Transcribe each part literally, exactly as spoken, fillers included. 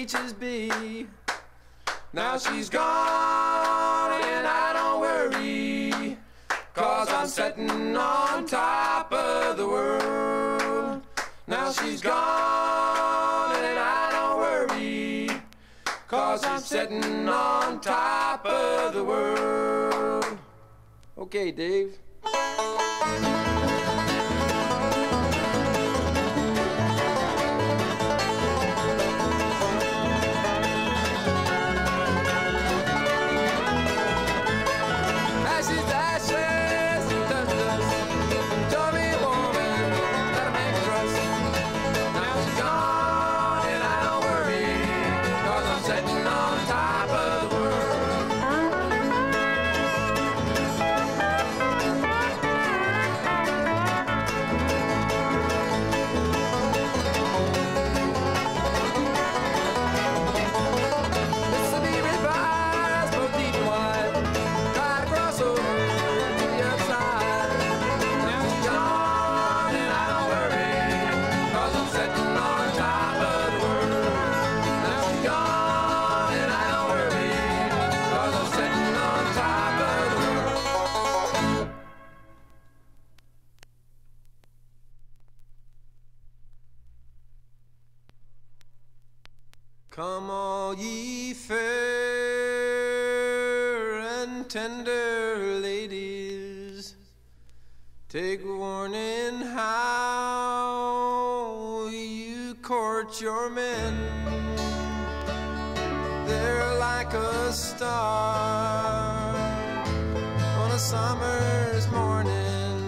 H B. Now she's gone and I don't worry, 'cause I'm sitting on top of the world. Now she's gone and I don't worry, 'cause I'm sitting on top of the world. Okay, Dave. Come all ye fair and tender ladies, take warning how you court your men. They're like a star on a summer's morning.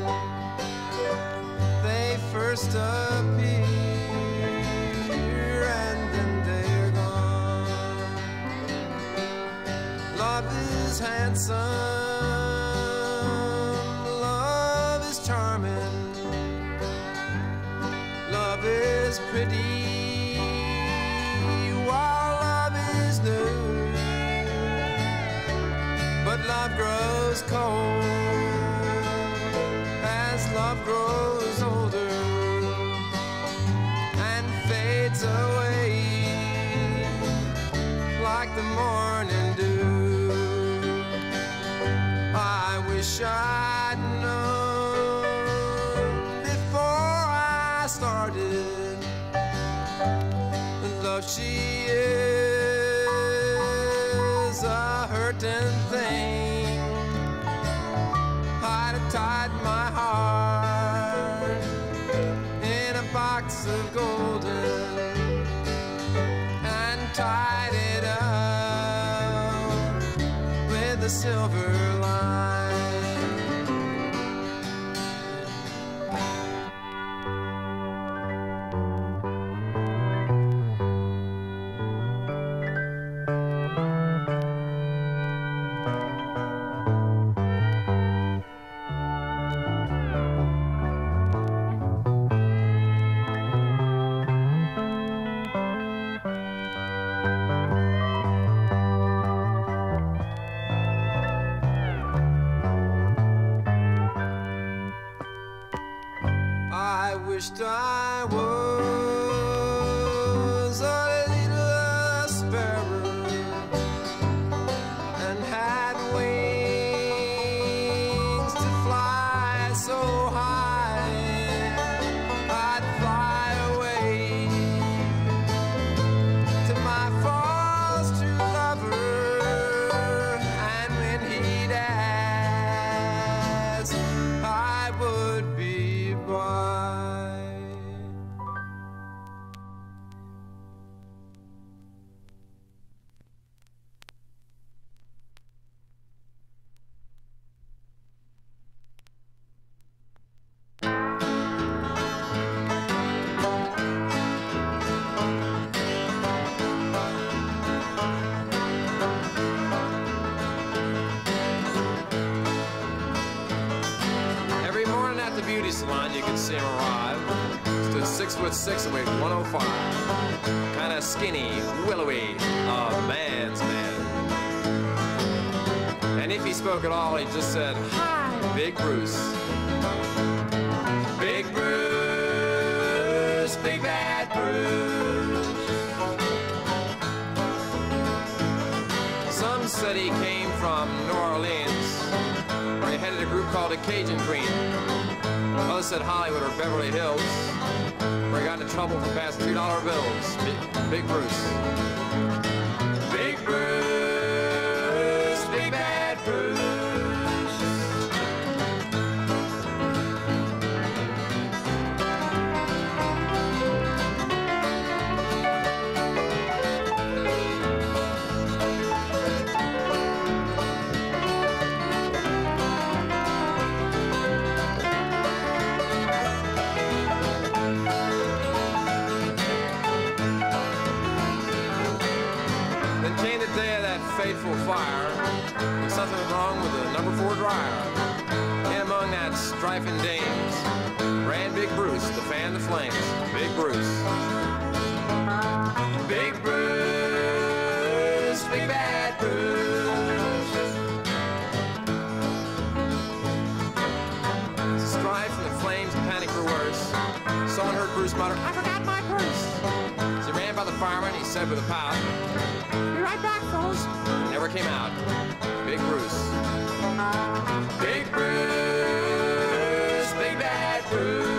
They first appear handsome, love is charming, love is pretty, while love is new. But love grows cold as love grows older and fades away like the morning dew. I wish I'd known before I started that love she is a hurting thing. I'd have tied my heart in a box of golden and tied it up with a silver line. I wished I was a little sparrow and had wings to fly so high. I'd fly away to my false true lover, and when he'd ask, I would be by. Every morning at the beauty salon you can see him arrive. Stood six foot six and weighed one oh five. Kinda skinny, willowy, a man's man. And if he spoke at all, he just said, "Hi, Big Bruce." Big Bruce, big bad Bruce. said he came from New Orleans, where he headed a group called the Cajun Queen. Others said Hollywood or Beverly Hills, where he got into trouble for passing two dollar bills. Big, Big Bruce. Big Bruce, Big Bad Bruce. Came the day of that fateful fire, when something was wrong with the number four dryer. And among that strife and dames ran Big Bruce to fan the flames. Big Bruce. Big Bruce, Big Bad Bruce. The strife and the flames and panic grew worse. Saw and heard Bruce mutter, "I forgot my purse." As he ran by the fireman, he said with a pout, "Be right back, fellas." Never came out. Big Bruce. Big Bruce, Big Bad Bruce.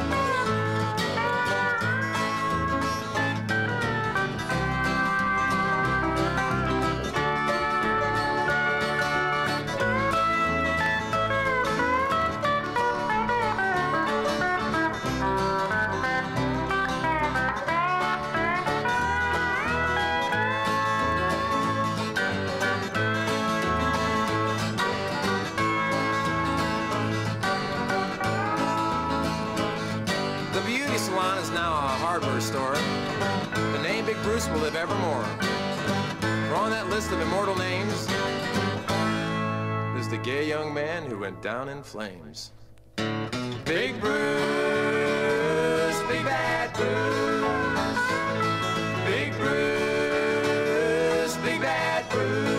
Salon is now a hardware store. The name Big Bruce will live evermore. For on that list of immortal names is the gay young man who went down in flames. Big Bruce, Big Bad Bruce. Big Bruce, Big Bad Bruce.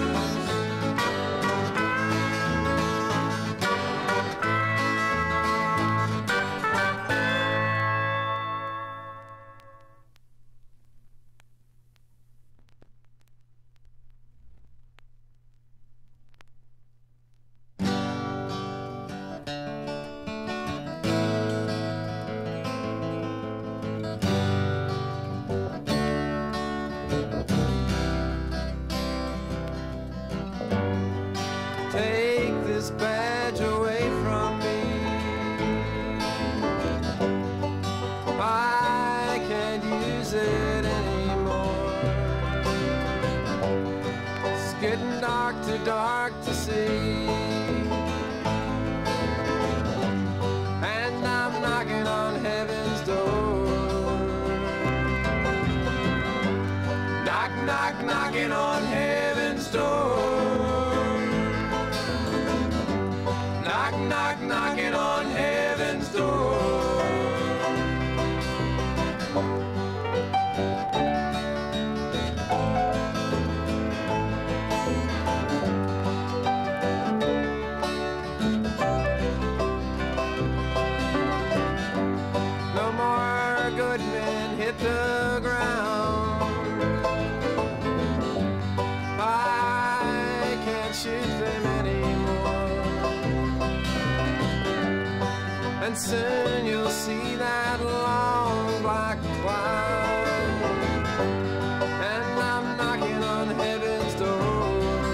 Take this badge away from me. I can't use it anymore. It's getting dark, too dark to see. And I'm knocking on heaven's door. Knock, knock, knocking on heaven's door. Knock, knock, knocking on heaven's door. No more good men hit the ground. I can't shoot them anymore. And soon you'll see that long black cloud. And I'm knocking on heaven's door.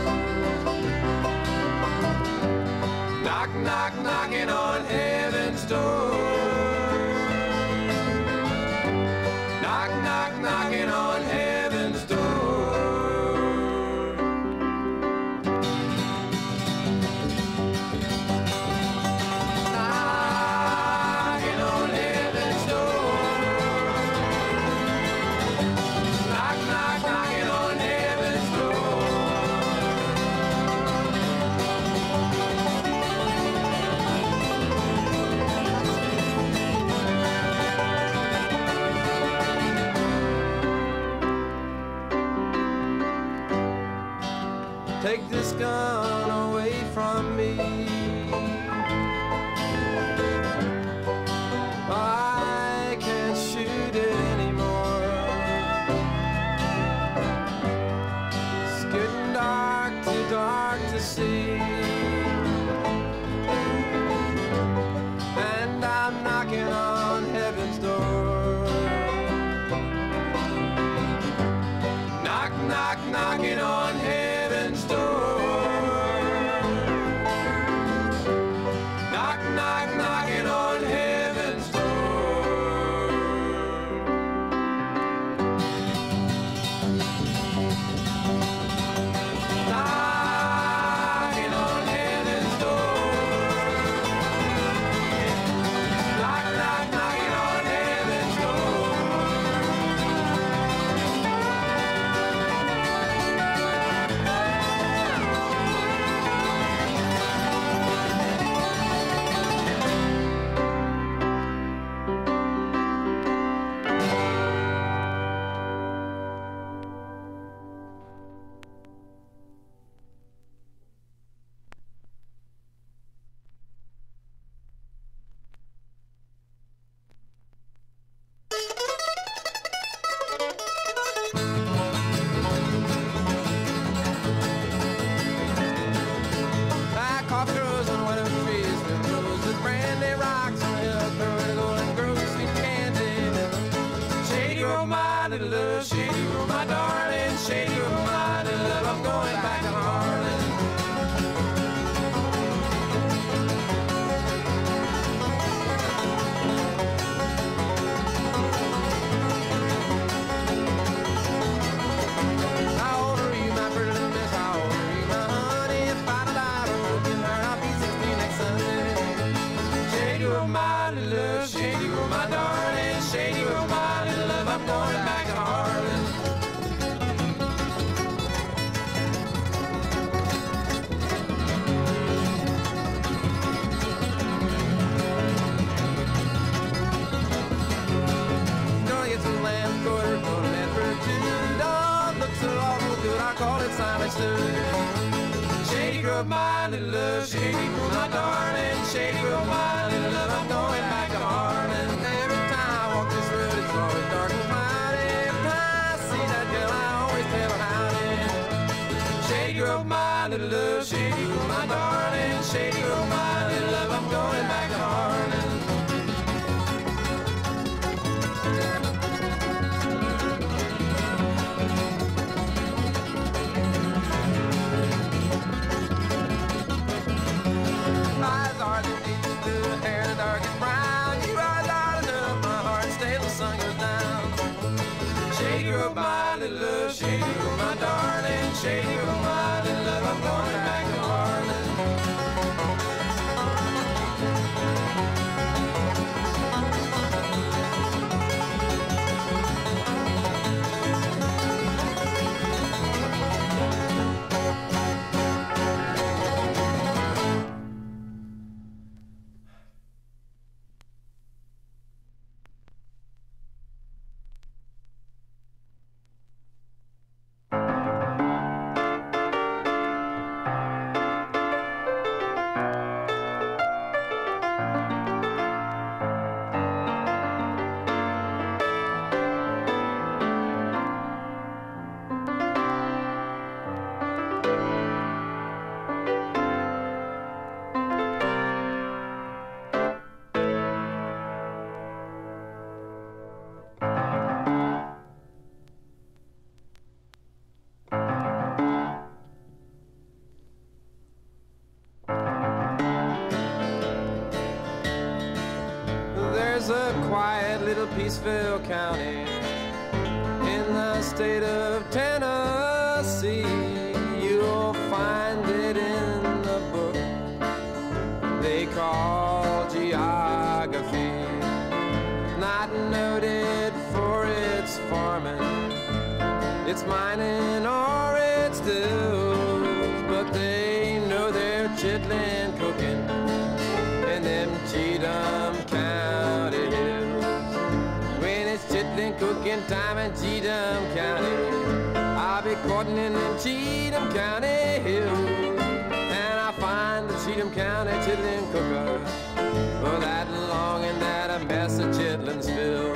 Knock, knock, knocking on heaven's door. Knock, knock, knocking on heaven's door. Take this gun away from me. I can't shoot it anymore. It's getting dark. Tennessee. And I'm knocking on heaven's door. Knock, knock, knocking on heaven's door. Knock, knock, knocking on heaven's door. Knocking on heaven's door. Knock, knock, knocking on heaven's door. Like cough grows on winter trees, wind blows with brandy rocks on the hill, throwing golden grows with sweet candy. Shady girl, my little love, shady girl, my darling, shady girl, my little love, I'm going back to Harlan. How old are you, my pretty little miss? How old are you, my honey? If I die, I'll get married, I'll be sixteen next Sunday. Shady girl, my little love, shady girl, my darling, shady girl, my little love, I'm going back to Harlan. Gonna get some lamb quarter, gonna land for two. Dog looks so awful good, I call it Simon Stew. Shady girl, my little love, shady girl, my darling, shady girl, my little love, I'm going back to Harlan. Every time I walk this road, it's always dark and cloudy. Every time I see that girl, I always tell her howdy. Shady girl, my little love, shady girl, my darling, shady girl, my little love, I'm going back to Harlan. Eyes are the deep blue, hair the dark and brown. You are darling of my heart, stay till the sun goes down. Shady girl, my little love, shady girl, my darling, shady girl, my little love, I'm going back to Harlan. There's a quiet little Peaceville County in the state of Tennessee. You'll find it in the book they call geography. Not noted for its farming, its mining, or its stills, but they know they're chitlin' cooking in them Cheatham County hills. When it's chitlin' cooking time in Cheatham County, I'll be courting in them Cheatham County hills. And I find the Cheatham County chitlin' cooker for that long and that a mess of chitlin' spills.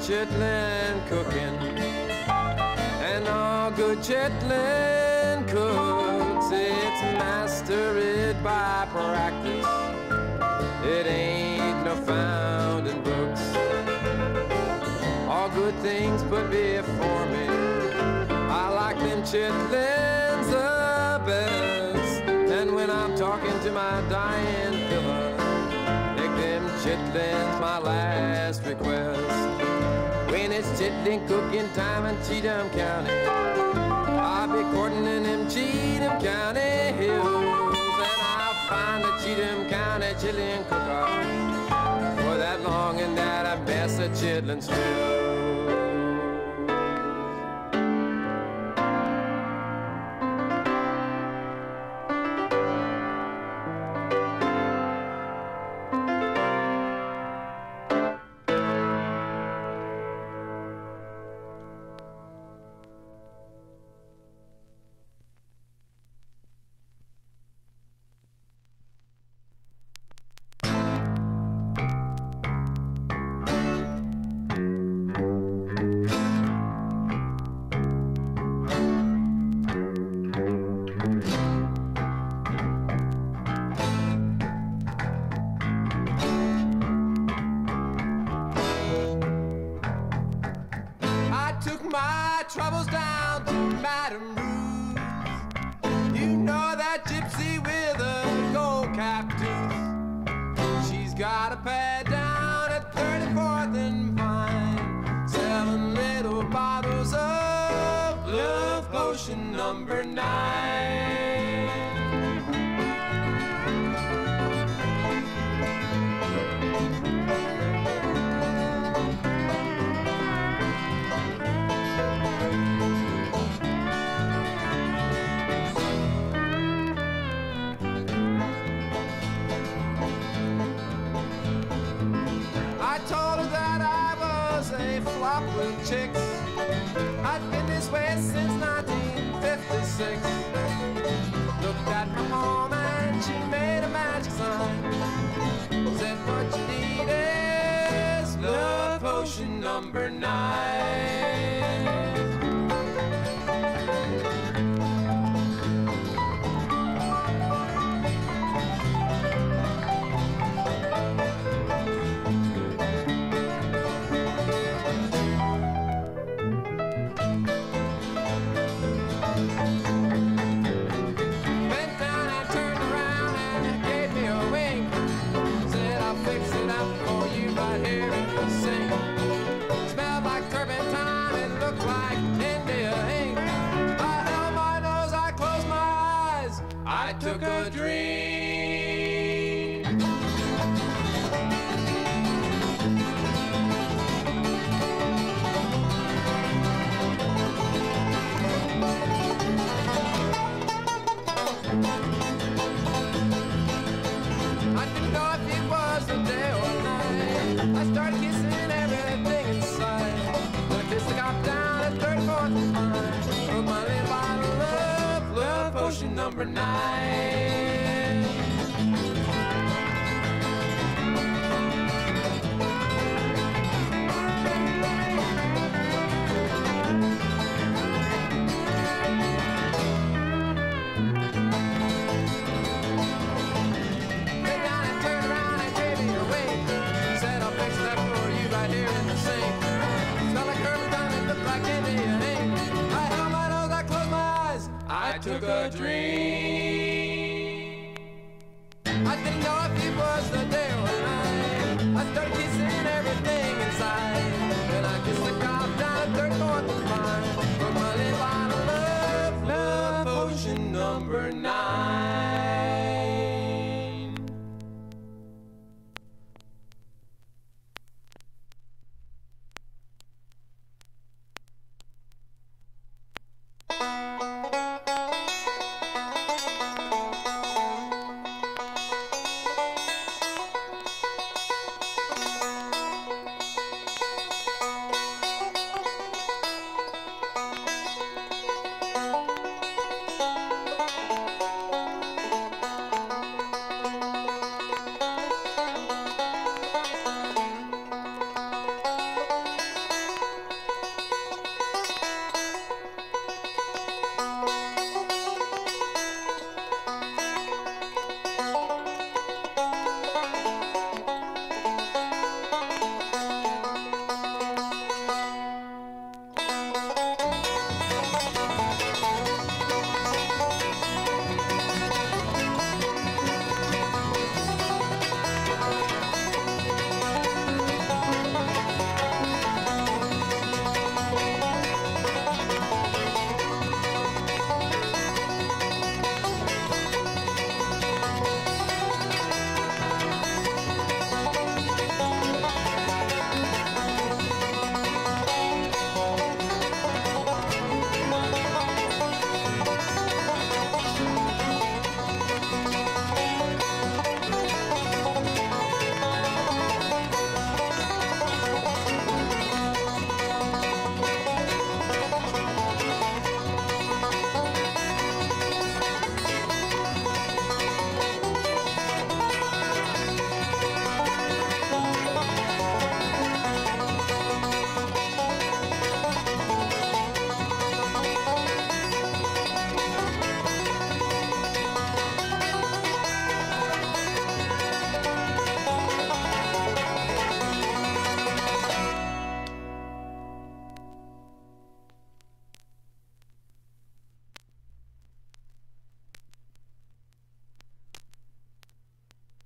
chitlin cooking. And all good chitlin cooks, it's mastered by practice. It ain't no found in books. All good things put before me. I like them chitlins the best. And when I'm talking to my dying fella, make them chitlins my last request. When it's chitlin cooking time in Cheatham County, I'll be courting in them Cheatham County hills. And I'll find the Cheatham County chitlin cook-off for that long and that I best a chitlin stew. Troubles down to Madame Rouge. You know that gypsy with a gold cap tooth. She's got a pad down at thirty-fourth and Vine, selling little bottles of Love Potion number nine. Flop with chicks. I've been this way since nineteen fifty-six. Looked at my mom and she made a magic sign. Said what you need is Love Potion number nine. Took a dream. I didn't know if it was the day or night. I started kissing everything inside. Then I kissed the cop down at thirty-fourth and Vine. Took my little bottle of Love Potion number nine. I took a dream. I didn't know if it was the day or night. I started kissing everything inside. Then I kissed the cop down at thirty-fourth and Vine. Took my little bottle of Love Potion number nine.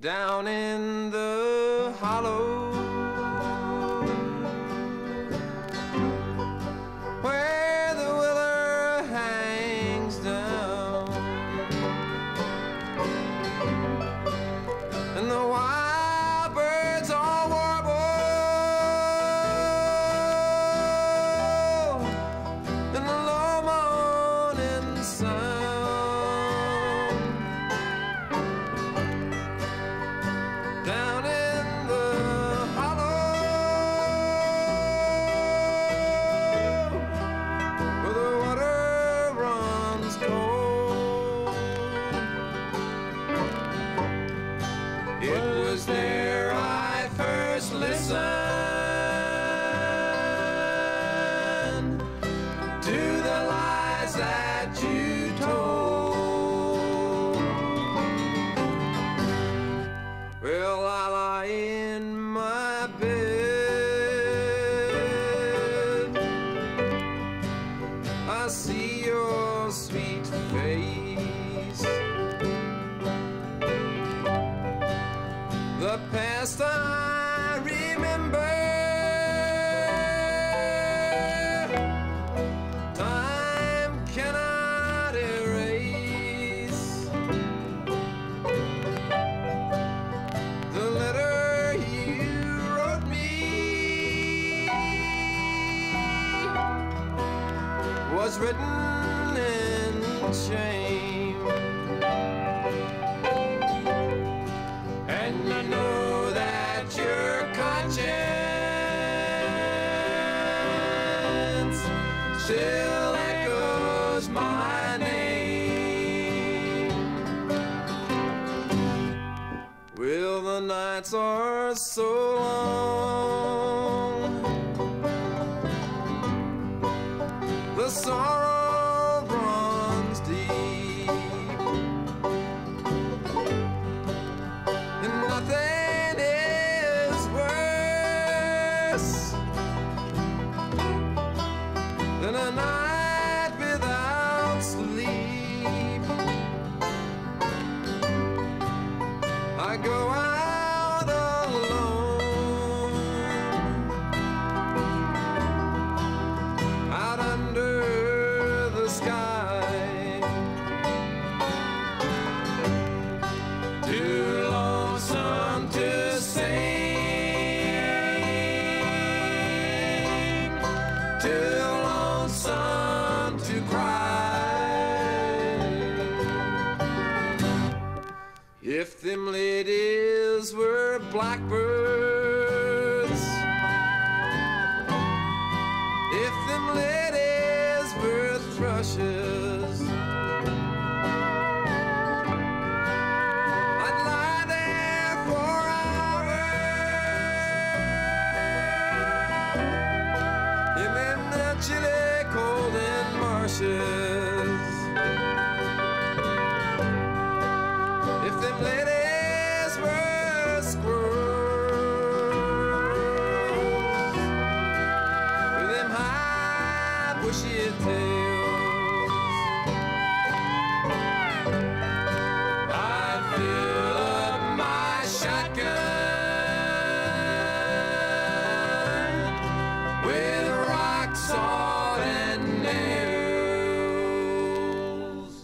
down in the hollow, where the willer hangs down and the wild birds all warble in the low morning sun. Down in the hollow, where the water runs cold, it was there I first listened to the lies that you told. Well, I lie in my bed, I see your sweet face, the past I remember, time cannot erase. The letter you wrote me was written in shame, and I know that your conscience still echoes my name. Well, the nights are so long, the sorrow runs deep, and nothing is worse than a night without sleep. I go out alone, out under the sky, too lonesome to sing, too lonesome to cry. If them ladies were blackbirds, if them ladies were thrushes, I'd lie there for hours in them chilly cold and marshes. If them ladies were squirrels with them high bushy tails, I'd fill up my shotgun with rock salt and nails.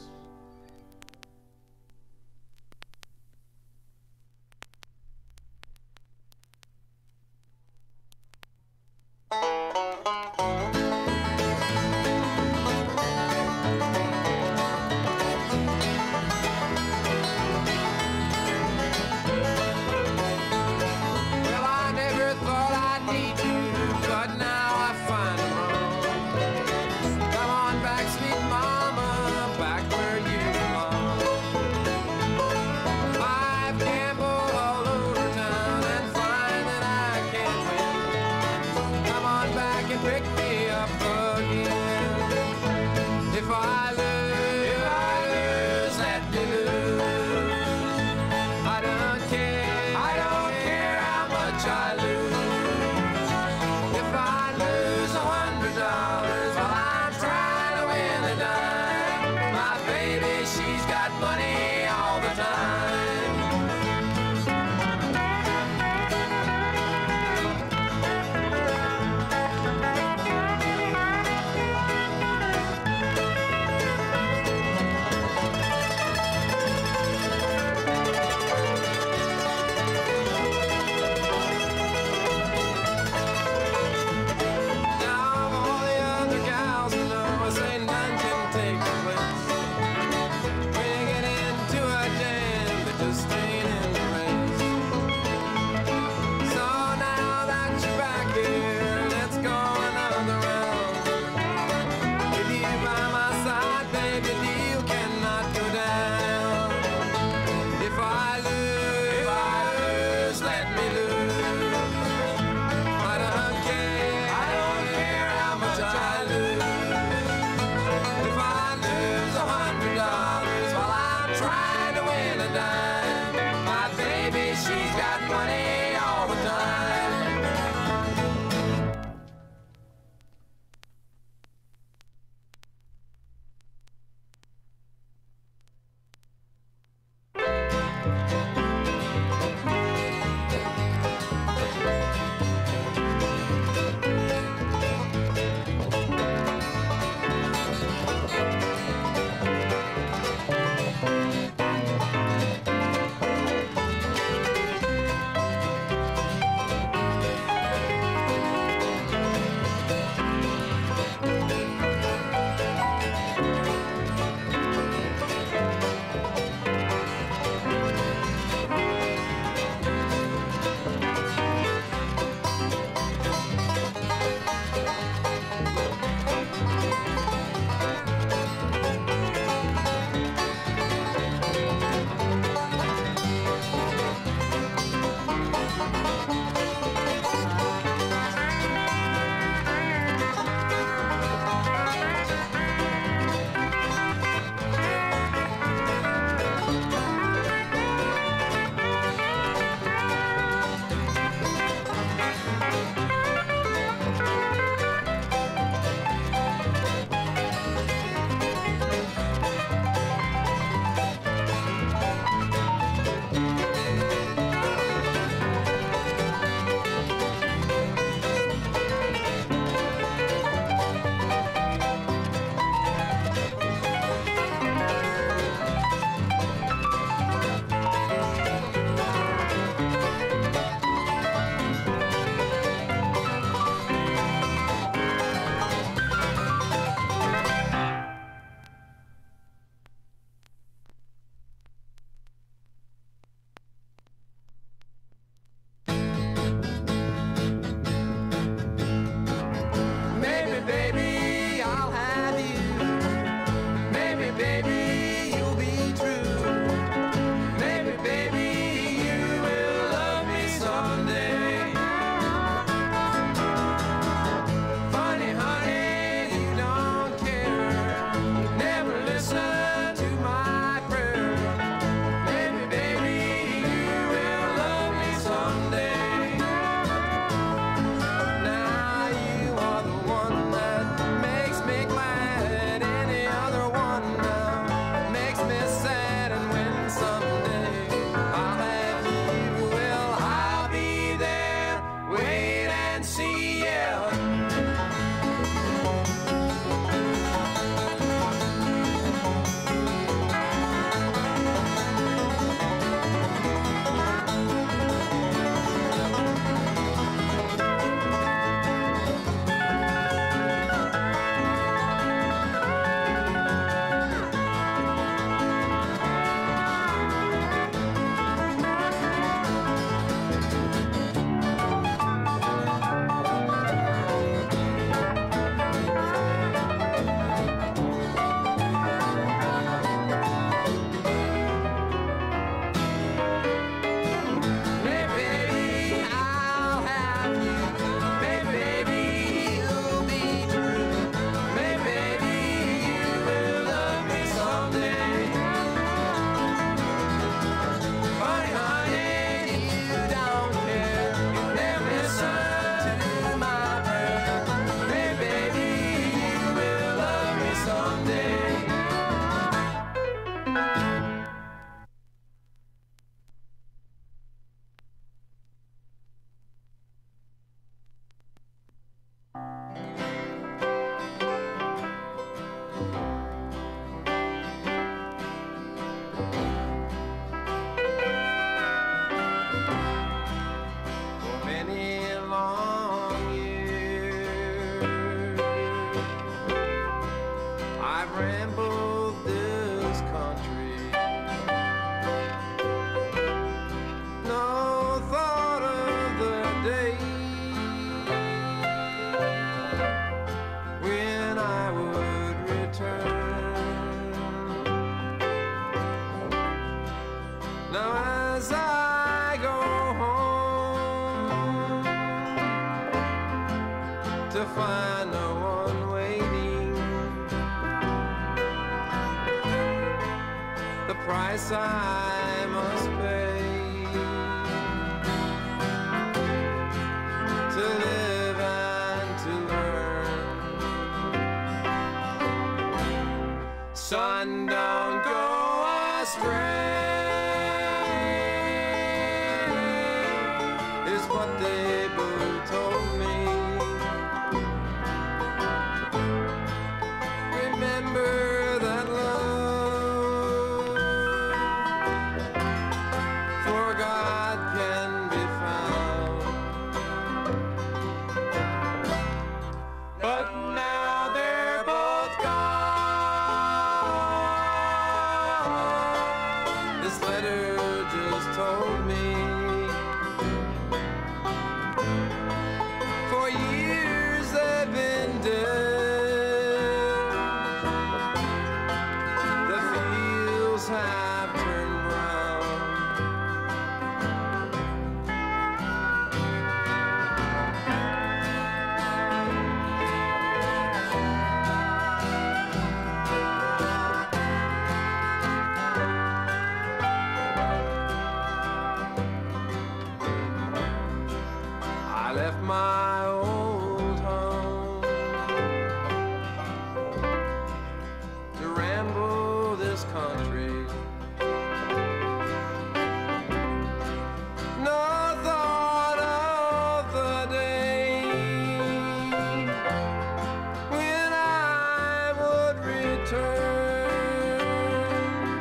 I've rambled this country, no thought of the day when I would return. Now as I go home to find no one waiting, the price I must pay to live and to learn. Son, don't go astray is what they both told me. Remember that love for God can be found, but now they're both gone. This letter just told me for years they've been dead. The fields have turned brown. I left my old home to ramble this country, no thought of the day when I would return.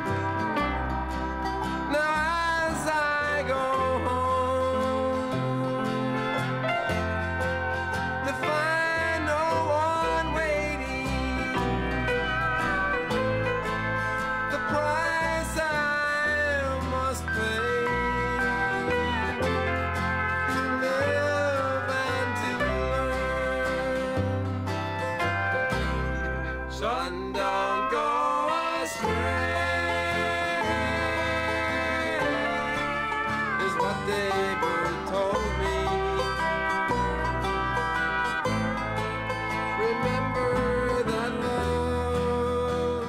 Now as I go home to find no one waiting, the price I must pay to live and to learn. Son, don't go astray is what they both told me. Remember that love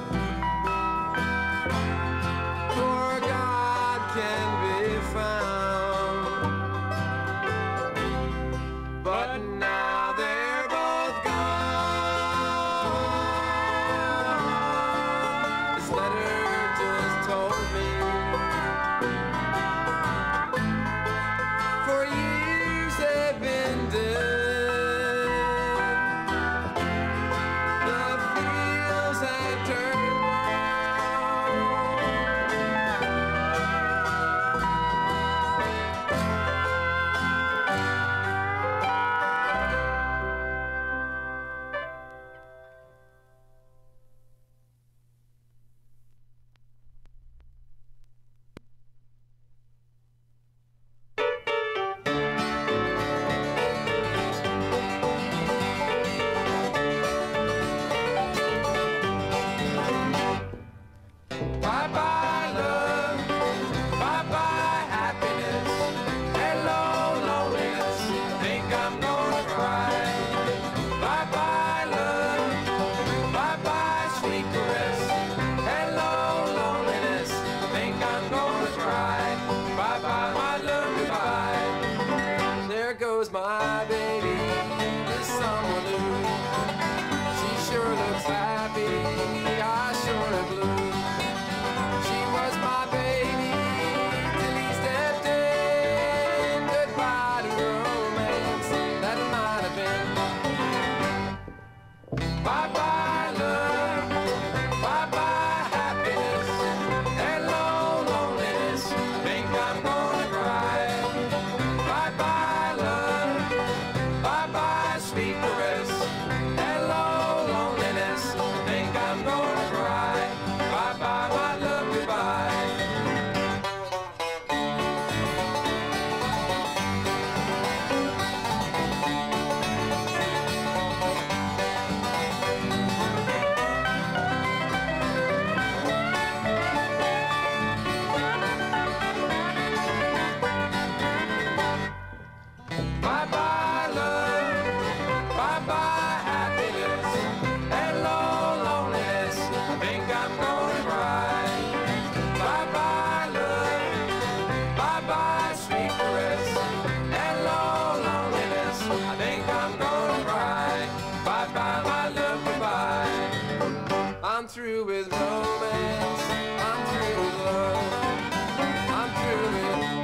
for God can be found, but now they're both gone. I'm through with romance. I'm through with love. I'm through with